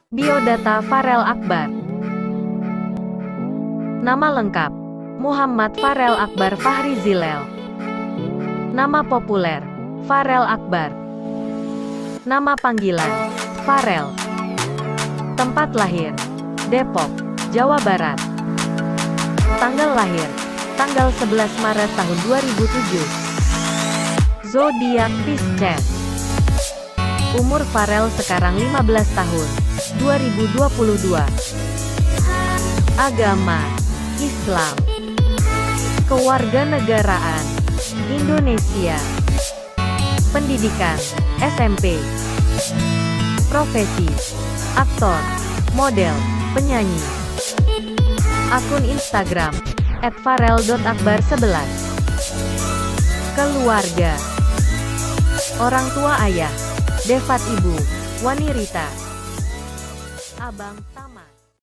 Biodata Farel Akbar. Nama lengkap: Muhammad Farel Akbar Fahri Zilel. Nama populer: Farel Akbar. Nama panggilan: Farel. Tempat lahir: Depok, Jawa Barat. Tanggal lahir: tanggal 11 Maret tahun 2007. Zodiak Pisces. Umur Farel sekarang 15 tahun, 2022. Agama: Islam. Kewarganegaraan: Indonesia. Pendidikan: SMP. Profesi: aktor, model, penyanyi. Akun Instagram @farel.akbar11. Keluarga: orang tua ayah, Devat ibu, Wani Rita, abang Tama.